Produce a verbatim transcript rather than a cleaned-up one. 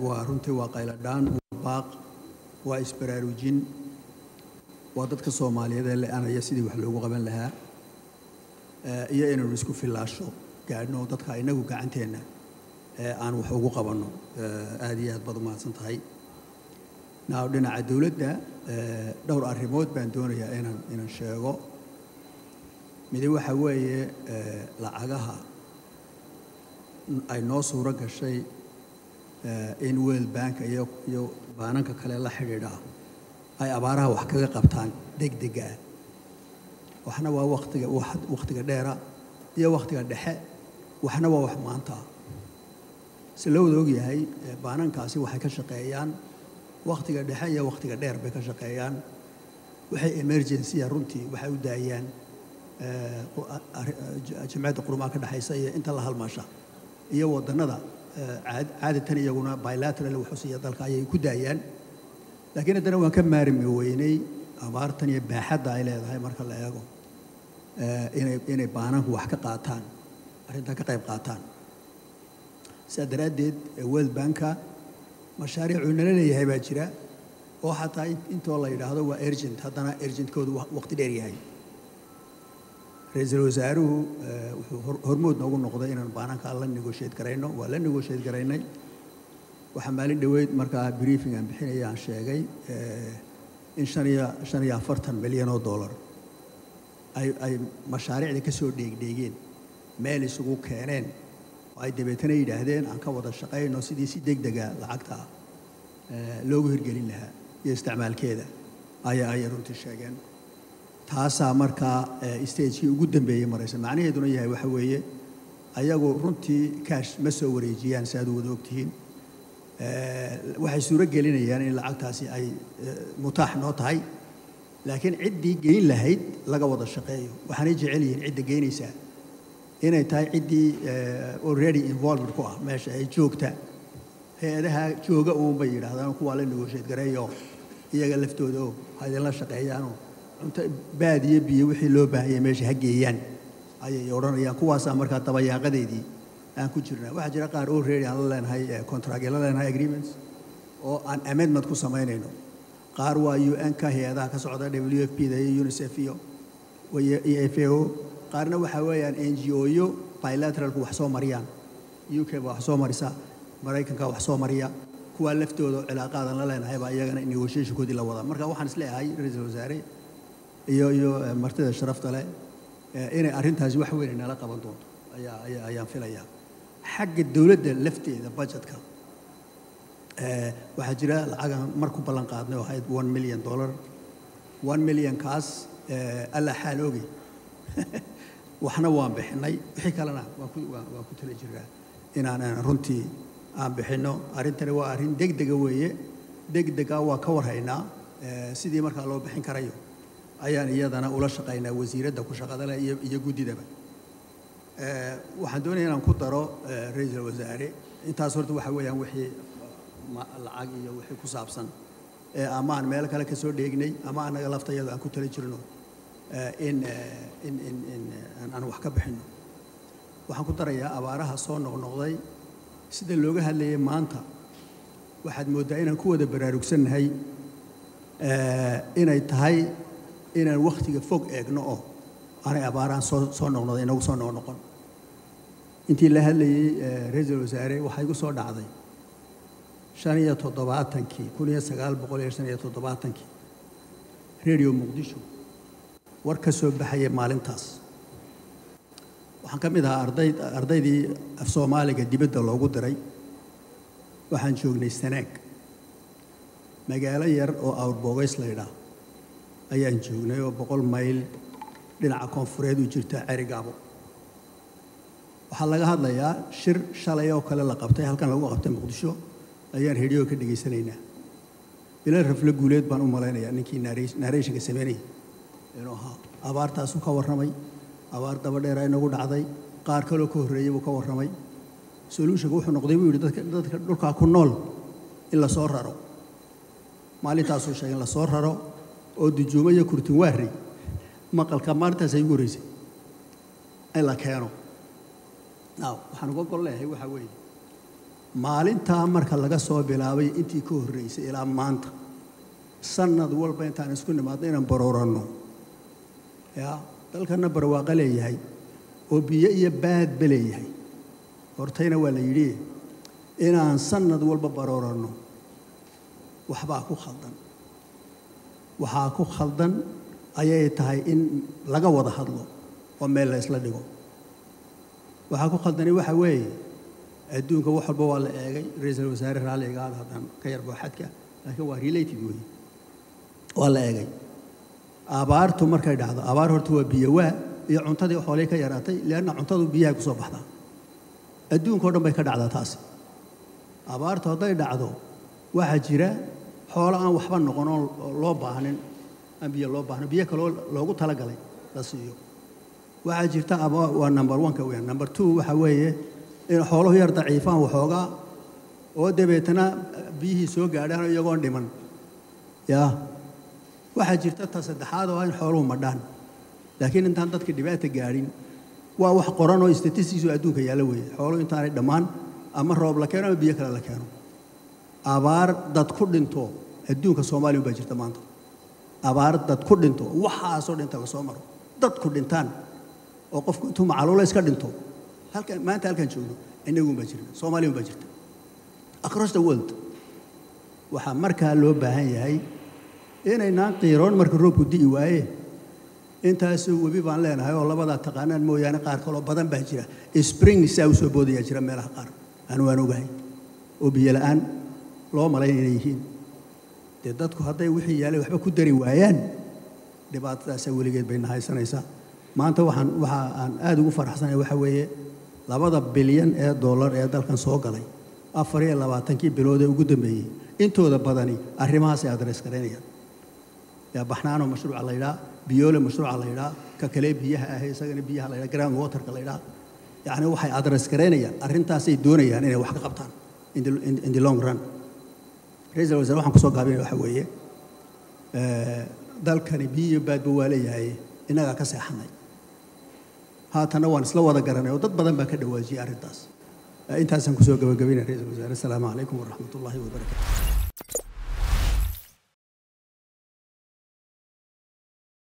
runtii waa qayladhaan baaq waa isbaraarujin waa dadka Soomaaliyeed ee aanaya sidii wax loogu qaban lahaa iyo inuu isku filaasho gaadhno dadka inagu gacanteena aan wax ugu qabanno aad iyo aad baad u mahadsan tahay naaw dhinaca dawladda dhowr arrimood baan doonayaa inaan inaan sheego mid waxa weeye lacagaha ay noo suura gashay in World Bank iyo iyo baananka kale la xiriira ay abaaraha wax kaga qabtaan degdega waxna waa waqtiga waqtiga dheera iyo waqtiga dhexe waxna waa wax maanta si loo og yahay baanankaasi waxay ka shaqeeyaan waqtiga dhexe iyo waqtiga dheer bay ka shaqeeyaan waxay emergency runtii waxay u daayaan jamciyadda qurumaha ka dhaxaysa iyo inta la halmaasha iyo wadanada caadatan iyaguna bilateral wuxuu siiya dalka ayay ku daayaan laakiin haddana waan ka maarmi weynay abaartan iyo baaxadda ay leedahay marka la eego inay inay baananku wax ka qaataan arrinta ka qayb qaataan sida daradeed World Bank mashaariic uu nala leeyahay baa jira oo xataa intoo la yiraahdo waa urgent haddana urgent koodu waqti dheer yahay ra'iisul wasaaruhu wuxuu hormood noogu noqday inaan baananka la negotiate garayno waa la negotiate garaynay waxa maalin dhaweyd markaa briefing aan bixinay aan sheegay in shan iyo afartan milyan oo dollar ay ay mashaariicda ka soo dheegdheegeen meel isugu keeneen ay dabeetana yiraahdeen aan ka wada shaqeyno sidii si degdega lacagta loogu hirgelin lahaa iyo isticmaalkeeda ay ay runtii sheegeen taasa markaa stage ugu dambeeyay maraysa macnaheeduna yahay waxa weeye ayagu runtii cash ma soo wareejiyaan si aad u wada ogtihiin waxay suura gelinayaan in lacagtaasi ay mutaax noo tahay laakiin ciddii geyn lahayd laga wada shaqeeyo waxaanay jecel yihiin cidda geynaysa inay tahay ciddii already involved ku ah meesha ay joogta hay'adaha jooga uun bay yiraahdaan kuwa la negotiate gareeyo iyaga laftooda oo hay'adaha la shaqeeyaan inta baadiye biyo wixii loo baahayay meesha hageeyaan ayay oranayaan kuwaas markaa tabayaaqadeedii aan ku jirnaa waxa jira qaar already aan la leenahay contract la leenahay agreements oo aan amendment ku sameynayno qaar waa U N ka hay'adaha ka socda W F P da iyo UNICEF iyo E F A O qaarna waxa weeyaan N G O yo bilateral wax soo mariyaan U K wax soo marisa Mareykanka wax soo mariya kuwa laftooda cilaaqadan la leenahay baa iyagana negotiation koodii la wada marka waxaan isleeyahay ra'iisul wasaare iyo iyo martida sharafta leh inay arrintaasi wax weyn nala qaban doonto ayaa ayaa ayaan filayaa xagga dawladda lafteeda budgetka ee waxa jira lacag markuu ballan qaadnay oo ahayd one million dollar one million kaas alla xaal ogi waxna waan bixinay wixii kalena waa ku waa ku tala jiraa inaan runtii aan bixino arrintani waa arrin degdeg weeye degdega waa ka warhaynaa sidii marka loo bixin karayo ayaan iyadana ula shaqeynaa wasiiradda ku shaqada leh iyo iyo gudidaba ee waxaan doonayaa inaan ku daro ra'iisul wasaare intaas horta waxa weeyaan wixii lacag iyo wixii ku saabsan ee amaan meel kale ka soo dheegnay ama anaga laftayada aan ku tala jirno in in in in aan wax ka bixino waxaan ku darayaa abaaraha soo noqnoqday sida looga hadlayay maanta waxaad moodaa inaan ku wada baraarugsanahay ee inay tahay inaan waqtiga fog eegno oo aanay abaaraan soo soo noqnoqday inagu soo noqnoqon intii la hadlayay ra'iisul wasaare waxay ku soo dhacday shan iyo toddobaatankii kun iyo sagaal boqol iyo shan iyo toddobaatankii radio Muqdisho war ka soo baxay maalintaas waxaan ka mid ahaa arday ardaydii af Soomaaliga dibadda loogu diray waxaan joognay Sanaag magaalo yar oo Awrbogays la yiraahdo ayaan joognay oo boqol mayl dhinaca koonfureed u jirta Carigaabo waxa laga hadlayaa shir shalay oo kale la qabtay halkan lagu qabtay Muqdisho ayaan radio ka dhageysanaynaa bilaa rafle guuleed baan u maleynayaa ninkii narration ka sameeyay inuu ahaa abaartaas uu ka warramay abaar daba dheer ay nagu dhacday qaar kale oo ka horeeyay uu ka warramay solution wuxuu noqday buu yiri dadka dadka dhulka ku nool in la soo raro maalintaas uu sheegay in la soo raro oo dujuumaya kurtin waari maqalka maalintaas ay guureysay ay la keeno now waxaan uga gol leeyahay waxa weeye maalintaa marka laga soo bilaabay intii ka horreysay ilaa maanta sanad walba intaan isku nimaadno inaan barooranno yaa dalkana barwaaqo leeyahay oo biyo iyo baadba leeyahay hortayna waa la yidhi inaan sanad walba barooranno waxbaa ku khaldan waxaa ku khaldan ayay tahay in laga wada hadlo oo meel la isla dhigo waxaa ku khaldani waxa weeye adduunka wax walba waa la eegay ra'iisul wasaare raaliga ah hadan ka yar booxadka laakiin waa related weeye waa la eegay abaartu markay dhacdo abaar horta waa biyo waa iyo cuntadii xoolay ka yaraatay leena cuntadu biyaha ku soo baxdaa adduunka oo dhan bay ka dhacdaa taasi abaartu haday dhacdo waxa jira xoolo aan waxba noqon oo loo baahanin aan biyo loo baahno biyo kale loogu tala galay la siiyo waxa jirta aba waa number one ka weyn number two waxa weeye in xooluhu yar daciifaan waxoogaa oo dabeetana biyihii soo gaadhaan iyagoo dhiman yaa waxa jirta ta saddexaad oo in xooluhu madhaan laakiin intaan dadka dhibaato gaadhin waa wax qoran oo statistics adduunka yaala weeye xooluhu intaanay dhammaan ama roob la keeno ama biyo kale la keeno abaar dad ku dhinto adduunka Soomaaliya baa jirta maanta abaar dad ku dhinto waxaasoo dhinta la soo maro dad ku dhintaan oo qofku intuu macaluula iska dhinto halkan maanta halkan joogno inagu ma jirno Soomaaliya ma jirto across the world waxa markaa loo baahan yahay inaynaan qiiroon marka roobku di'i waaye intaas webi baan leenahay oo labada taqaanaan mooyaane qaar kale oo badan baa jira spring saa soo boodaya jira meelaha qaar aan waan ogahay oo biyo la'aan loo malayn inay yihiin dee dadku hadday wixii yaalay waxba ku dari waayaan dhibaatadaas weligeed bay nahaysanaysaa maanta waxaan waxa aan aad ugu faraxsanahay waxa weeye labada bilyan ee dollar ee dalkan soo galay afar iyo labaatan-kii bilood ee ugu dambeeyay intooda badani arrimahaas ay adres gareynayaan yaa baxnaano mashruuca la yidhaa biyoole mashruuca la yidhaa ka kale biyaha ah isagana biyaha la yidhaa ground waterka la yidhaa yacni waxay adres gareynayaan arrintaasay doonayaan inay wax ka qabtaan in the, in, in the long run ra'iisul wasaare waxaan kusoo gaabinaya waxa weeye dalkani biyo baadba waa leeyahay innagaa ka seexanay haatana waan isla wada garanay oo dad badan baa ka dhawaajiyay arrintaas intaasaan kusoo gabagabaynaya ra'iisul wasaare assalaamu calaykum waraxmatullaahi wabarakaatu